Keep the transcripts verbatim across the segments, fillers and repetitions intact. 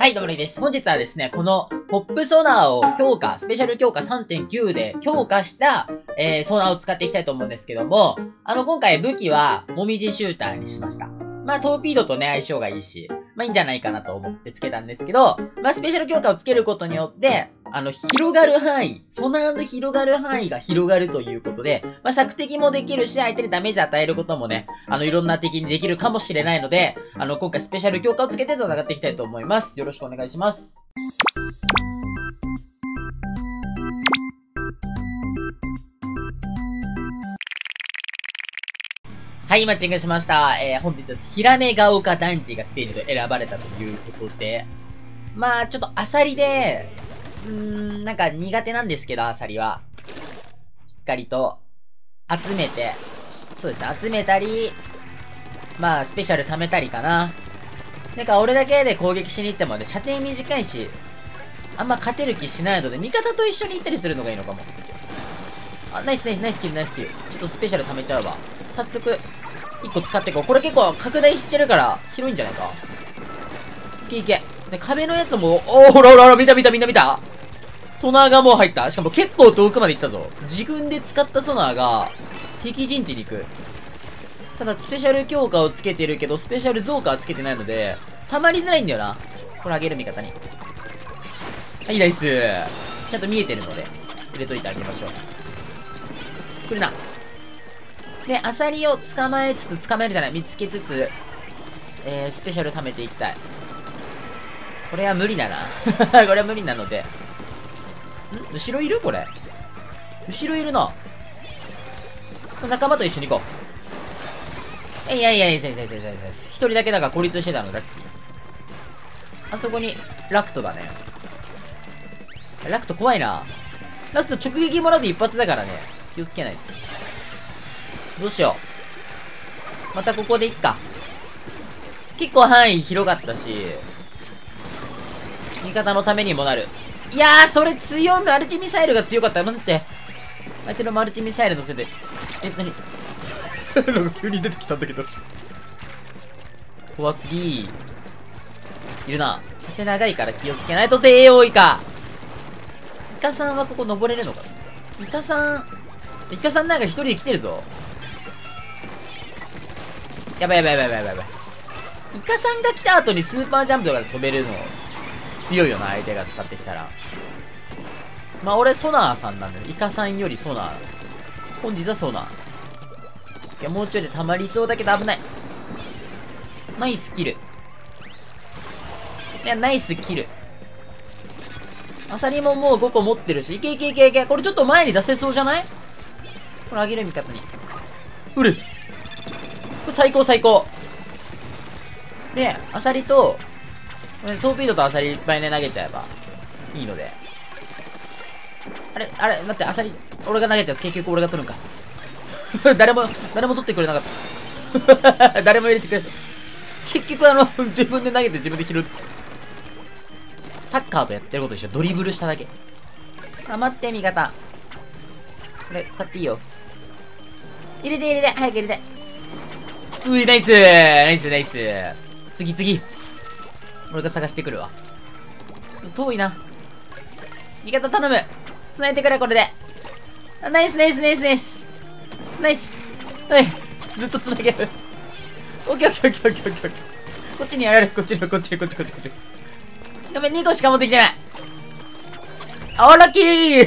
はい、どうもりです。本日はですね、この、ポップソナーを強化、スペシャル強化 さんてんきゅう で強化した、えー、ソナーを使っていきたいと思うんですけども、あの、今回武器は、もみじシューターにしました。まあ、トーピードとね、相性がいいし、まあ、いいんじゃないかなと思ってつけたんですけど、まあ、スペシャル強化をつけることによって、あの、広がる範囲、ソナーの広がる範囲が広がるということで、まあ、索敵もできるし、相手にダメージ与えることもね、あの、いろんな敵にできるかもしれないので、あの、今回スペシャル強化をつけて戦っていきたいと思います。よろしくお願いします。はい、マッチングしました。えー、本日です。ヒラメガオカ団地がステージで選ばれたということで、まあ、ちょっとアサリで、うーん、なんか苦手なんですけど、アサリは。しっかりと、集めて、そうですね、集めたり、まあ、スペシャル貯めたりかな。なんか俺だけで攻撃しに行ってもね、射程短いし、あんま勝てる気しないので、味方と一緒に行ったりするのがいいのかも。あ、ナイスナイスナイスキルナイスキル。ちょっとスペシャル貯めちゃうわ。早速、いっこ使っていこう。これ結構拡大してるから、広いんじゃないか。いけいけ。で、壁のやつも、おー、ほらほらほら、見た見た見た見たソナーがもう入った。しかも結構遠くまで行ったぞ。自分で使ったソナーが、敵陣地に行く。ただ、スペシャル強化をつけてるけど、スペシャル増加はつけてないので、溜まりづらいんだよな。これあげる味方に。はい、ナイス。ちゃんと見えてるので、入れといてあげましょう。来るな。で、アサリを捕まえつつ、捕まえるじゃない、見つけつつ、えー、スペシャル貯めていきたい。これは無理だな。これは無理なので。ん後ろいるこれ。後ろいるな。仲間と一緒に行こう。いやいやいや、先生先生先生。一人だけだから孤立してたの、ラッキー。あそこに、ラクトだね。ラクト怖いな。ラクト直撃もらうと一発だからね。気をつけないと。どうしよう。またここでいっか。結構範囲広かったし、味方のためにもなる。いやー、それ強い。マルチミサイルが強かった。待って。相手のマルチミサイル乗せて。え、なになんか急に出てきたんだけど。怖すぎー。いるな。射程長いから気をつけないとて多いか。イカさんはここ登れるのかな。イカさん、イカさんなんか一人で来てるぞ。やばいやばいやばいやばいやばい。イカさんが来た後にスーパージャンプとかで飛べるの強いよな、相手が使ってきたら。まあ俺ソナーさんなんだよ。イカさんよりソナー。本日はソナー。いや、もうちょいで溜まりそうだけど危ない。ナイスキル。いや、ナイスキル。アサリももうごこ持ってるし、いけいけいけいけ。これちょっと前に出せそうじゃない？これあげる味方に。うる。これ最高最高。で、アサリと、トーピードとアサリいっぱいね、投げちゃえばいいので。あれ、あれ、待って、アサリ、俺が投げたやつ結局俺が取るんか。誰も、誰も取ってくれなかった。誰も入れてくれない。結局あの、自分で投げて自分で拾う。サッカーとやってること一緒。ドリブルしただけ。あ、待って、味方。これ、使っていいよ。入れて入れて、早く入れて。うい、ナイスナイスナイス。次次。俺が探してくるわ。ちょっと遠いな。味方頼む。繋いでくれ、これで。あ、ナイスナイスナイスナイス。ナイス。はい。ずっと繋げる。オッケーオッケーオッケーオッケーオッケー。こっちにやられる。こっちに、こっちに、こっちに、こっちに、こっちに。やべ、にこしか持ってきてない。あ、ラッキー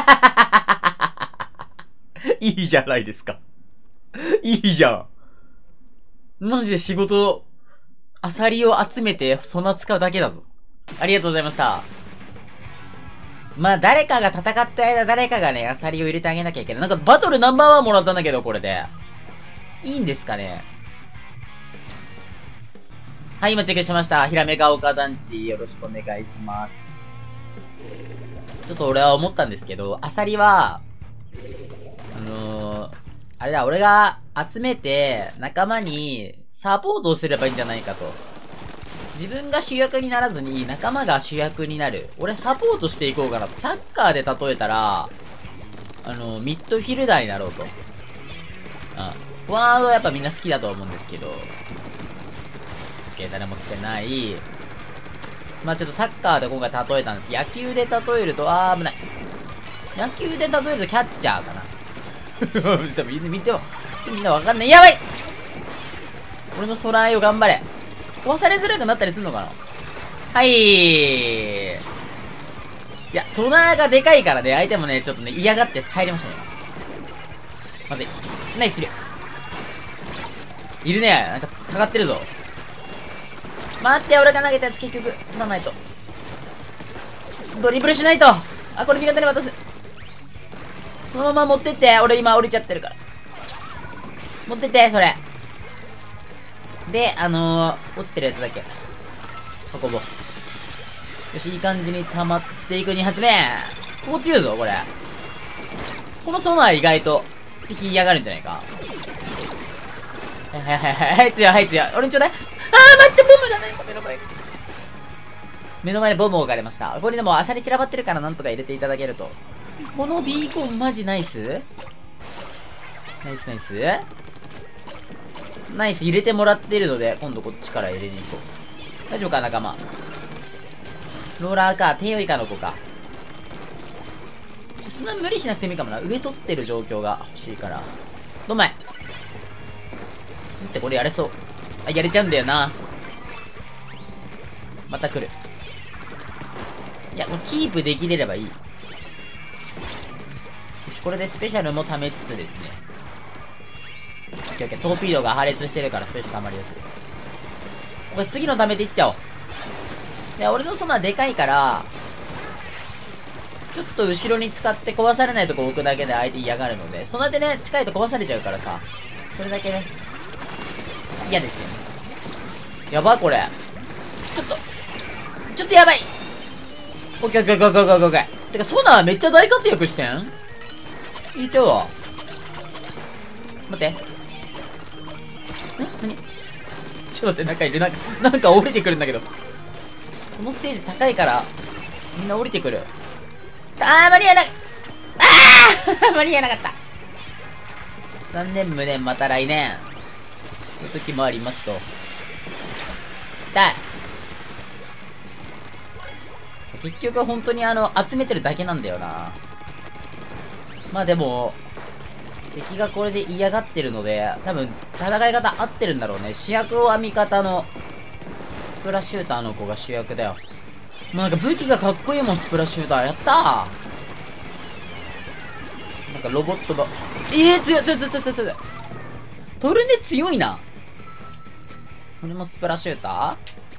いいじゃないですか。いいじゃん。マジで仕事、アサリを集めて、そんな使うだけだぞ。ありがとうございました。まあ、誰かが戦った間、誰かがね、アサリを入れてあげなきゃいけない。なんか、バトルナンバーワンもらったんだけど、これで。いいんですかね。はい、今チェックしました。ヒラメガオカ団地、よろしくお願いします。ちょっと俺は思ったんですけど、アサリは、あのー、あれだ、俺が集めて、仲間にサポートをすればいいんじゃないかと。自分が主役にならずに、仲間が主役になる。俺サポートしていこうかなと。サッカーで例えたら、あのー、ミッドフィルダーになろうと。うん。フォワードはやっぱみんな好きだと思うんですけど。誰も来てない。 まあちょっとサッカーで今回例えたんです。野球で例えると、あー危ない。野球で例えるとキャッチャーかな。多分見ても、みんなわかんない。やばい俺の空愛を頑張れ。壊されづらくなったりするのかな。はいー。いや、ソナーがでかいからね、相手もね、ちょっとね、嫌がって帰りましたね。まずい。ナイスキル。いるね。なんか、かかってるぞ。待って、俺が投げたやつ結局、取らないと。ドリブルしないと。あ、これ味方に渡す。そのまま持ってって。俺今降りちゃってるから。持ってって、それ。で、あのー、落ちてるやつだけ。運ぼう。よし、いい感じに溜まっていくに発目。ここ強いぞ、これ。このソナー意外と、敵嫌がるんじゃないか。はいはいはいはい、はい強い、はい強い。俺にちょうだい。あー、待って、ボムがないか、目の前に。目の前にボムを置かれました。これでも、アサリ散らばってるからなんとか入れていただけると。このビーコンマジナイスナイスナイスナイス入れてもらってるので、今度こっちから入れに行こう。大丈夫か、仲間。ローラーか、低位下の子か。そんな無理しなくてもいいかもな。上取ってる状況が欲しいから。どんまい。待って、これやれそう。あ、やれちゃうんだよな。また来る。いや、これキープできれればいい。よし、これでスペシャルも貯めつつですね。オッケーオッケー。トーピードが破裂してるからスペシャル溜まりやすい。これ次の貯めていっちゃおう。で、俺のソナーでかいから、ちょっと後ろに使って壊されないとこ置くだけで相手嫌がるので、そんなでね、近いと壊されちゃうからさ、それだけね、嫌ですよね。やばこれ。ちょっと、ちょっとやばい。オッケーオッケーオッケーオッケーオッケー。てか、ソナーめっちゃ大活躍してん？入れちゃうわ。待って。ん？何？ちょっと待って、中いる。なんか、なんか降りてくるんだけど。このステージ高いから、みんな降りてくる。あー、間に合わな、あー間に合わなかった。残念無念、また来年。そういう時もありますと。痛い。結局本当にあの、集めてるだけなんだよな。まあでも、敵がこれで嫌がってるので、多分、戦い方合ってるんだろうね。主役は味方の、スプラシューターの子が主役だよ。もうなんか武器がかっこいいもん、スプラシューター。やったー。なんかロボットが、ええー、強い強い強い強い強い。トルネ強いな。これもスプラシューター？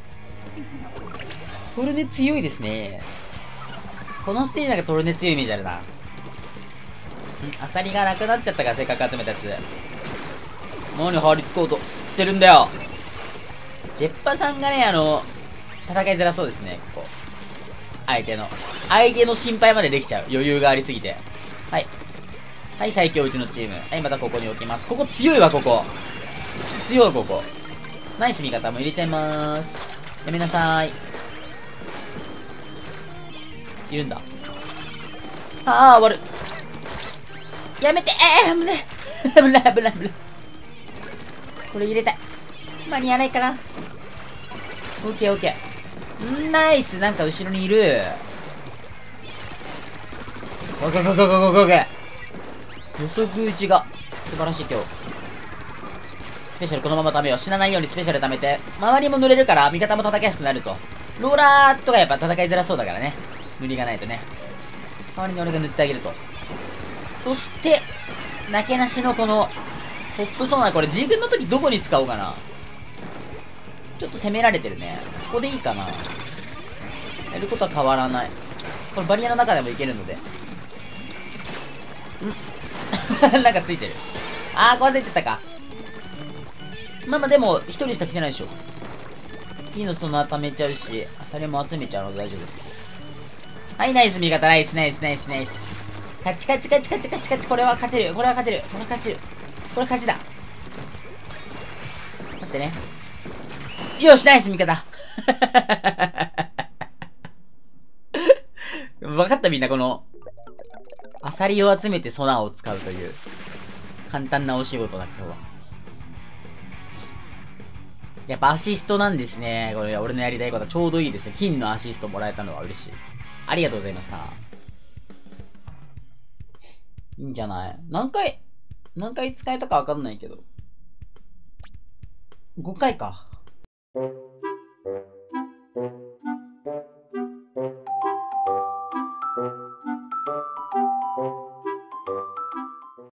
トルネ強いですね。このステージなんかトルネ強いイメージあるな。アサリがなくなっちゃったから、せっかく集めたやつ。何張り付こうとしてるんだよ。ジェッパさんがね、あの、戦いづらそうですね、ここ。相手の。相手の心配までできちゃう。余裕がありすぎて。はい。はい、最強うちのチーム。はい、またここに置きます。ここ強いわ、ここ。強い、ここ。ナイス味方も入れちゃいまーす。やめなさーい。いるんだ。あー、終わる。やめて、えー、危ねえ。危ない、危ない、危ない。これ入れたい。間に合わないかな。オッケーオッケー。ナイス、なんか後ろにいる。オッケーオッケーオッケーオッケー。予測打ちが素晴らしい今日。スペシャルこのまま貯めよう。死なないようにスペシャル貯めて。周りも塗れるから味方も叩きやすくなると。ローラーとかやっぱ戦いづらそうだからね。塗りがないとね。代わりに俺が塗ってあげると。そして、なけなしのこの、ポップソーナー、これ G 軍の時どこに使おうかな。ちょっと攻められてるね。ここでいいかな。やることは変わらない。これバリアの中でもいけるので。んなんかついてる。あー、壊れちゃったか。まあまあでも、一人しか来てないでしょ。次のソナー貯めちゃうし、アサリも集めちゃうので大丈夫です。はい、ナイス味方、ナイスナイスナイスナイス。カチカチカチカチカチカチ、これは勝てる。これは勝てる。これは勝ちる。これ勝ちだ。待ってね。よし、ナイス味方。分かったみんな、この、アサリを集めてソナーを使うという、簡単なお仕事だ、今日は。 やっぱアシストなんですね。これ、俺のやりたいことはちょうどいいですね。金のアシストもらえたのは嬉しい。ありがとうございました。いいんじゃない？何回、何回使えたかわかんないけど。ごかいか。